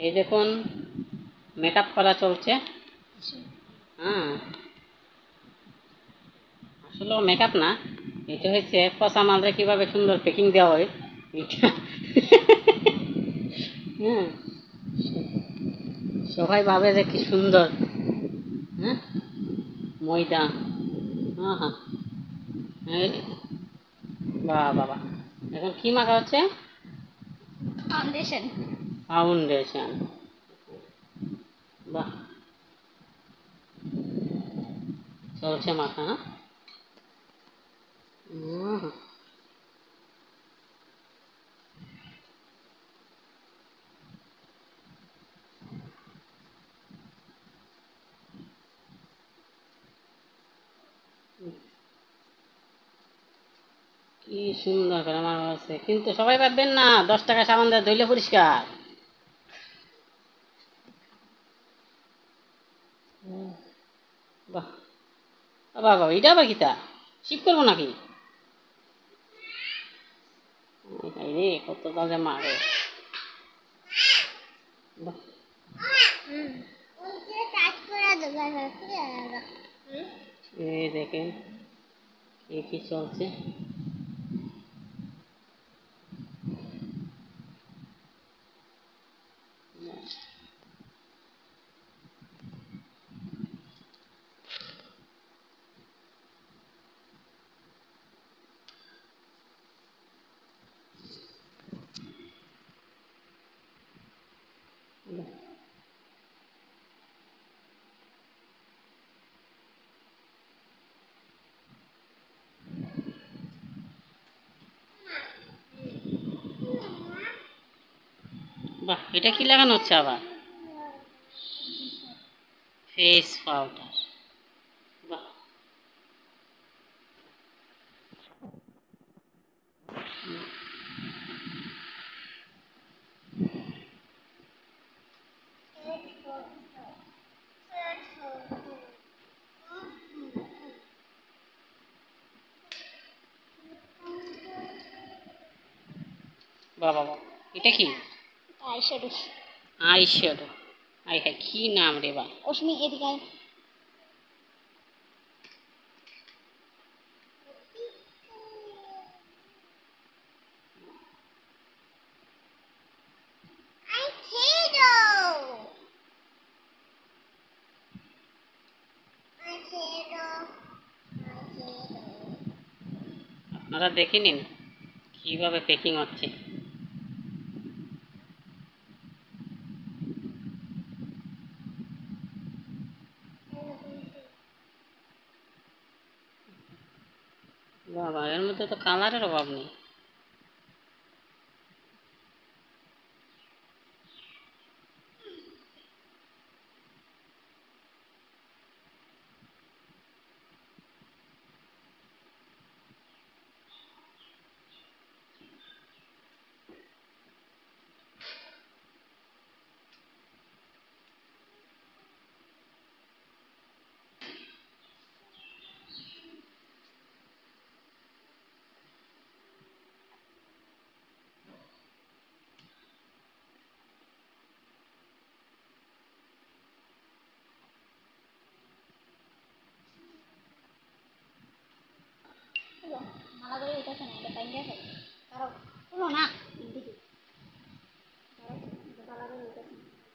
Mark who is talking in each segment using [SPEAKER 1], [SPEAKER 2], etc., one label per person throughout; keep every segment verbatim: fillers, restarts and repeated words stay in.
[SPEAKER 1] এই দেখুন মেকআপ করা চলছে। হ্যাঁ, আসলে মেকআপ না, এটা হচ্ছে পচা মালরে কীভাবে সুন্দর প্যাকিং দেওয়া হয় এটা। হ্যাঁ, সবাই ভাবে যে কি সুন্দর। হ্যাঁ, ময়দা। হ্যাঁ হ্যাঁ, বাহ বাবা, এখন কি মাখা হচ্ছে?
[SPEAKER 2] ফাউন্ডেশন।
[SPEAKER 1] ফাউন্ডেশন, বাহ, চলছে মাখা। হ্যাঁ, কি সুন্দর করে মাখা আছে, কিন্তু সবাই ভাববেন না দশ টাকা সাবান দিয়ে ধুইলে পরিষ্কার। বাহ বাবা, এটা আবার কিতা শিব করবো নাকি? রে কত তাজা মারে। এই দেখেন কি কি চলছে। বাহ, এটা কি লাগানো হচ্ছে আবার? Face powder. বাহ, বাহ বাবা, এটা কি?
[SPEAKER 2] আইশ্যাডো।
[SPEAKER 1] আইশ্যাডো, আই হ্যাঁ, কি নাম রে বা?
[SPEAKER 2] অশ্মি এদিকে আয়।
[SPEAKER 1] আপনারা দেখে নিন কিভাবে প্যাকিং হচ্ছে। বাবা, এর মধ্যে তো কালারের অভাব নেই।
[SPEAKER 2] মালা করে উঠেছে না, এটা পাইন গেছে। তারাও পুরো না দিদি, মালা করে উঠেছে।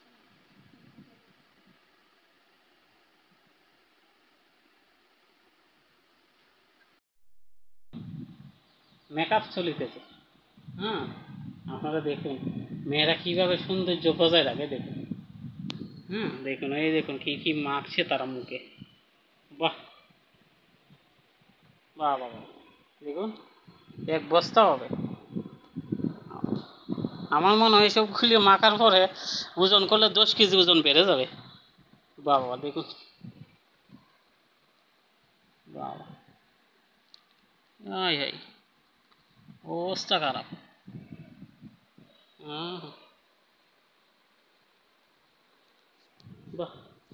[SPEAKER 1] মেকআপ চলিতেছে। হ্যাঁ, আপনারা দেখুন মেয়েরা কিভাবে সৌন্দর্য বজায় রাখে, দেখুন। হ্যাঁ দেখুন, এই দেখুন কি কি মাখছে তারা মুখে। বাহ বাহ বাবা, দেখুন এক বস্তা হবে। আমার মনে হয় এসব খুলে মাখার পরে ওজন করলে দশ কেজি ওজন বেড়ে যাবে। বাহ বাবা, দেখুন বাবা, আয় হাই, অবস্থা খারাপ। হ্যাঁ, বাহ,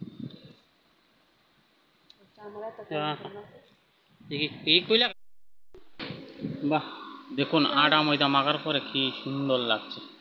[SPEAKER 1] এই কইলা। বাহ, দেখুন আটা ময়দা মাখার পরে কি সুন্দর লাগছে।